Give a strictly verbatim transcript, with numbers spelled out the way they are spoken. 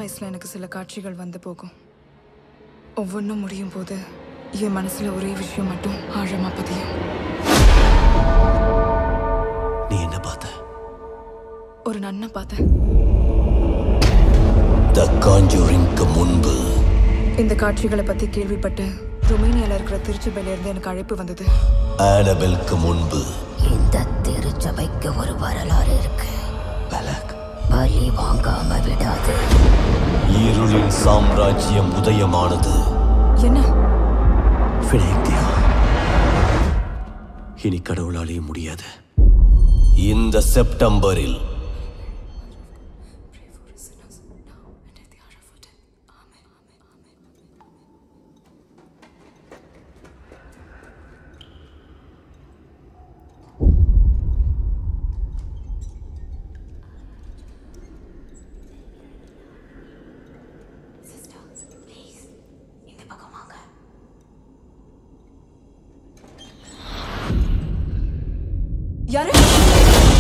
வயசுல எனக்கு சில காட்சிகள் வந்து போகும். ஒவ்வொன்றும் முடியும் போது என் மனசுல ஒரே விஷயம் மட்டும் ஆழமா பதியும். நீ என்ன பார்த்த? ஒரு நன்ன பார்த்தேன். தி கான்ஜூரிங்க்கு முன்பு இந்த காட்சிகளை பத்தி கேள்விப்பட்டு ரொமேனியால இருக்கிற திருச்சபையில இருந்து எனக்கு அழைப்பு வந்தது. ஆனபெல்க்கு முன்பு இந்த திருச்சபைக்கு ஒரு வரலாறு இருக்கு. பலக் பலி வாங்காம விடாது. இருளின் சாம்ராஜ்யம் உதயமானது. என்ன? பிணைத்தியா இனி கடவுளாலேயே முடியாது. இந்த செப்டம்பரில் யாரு?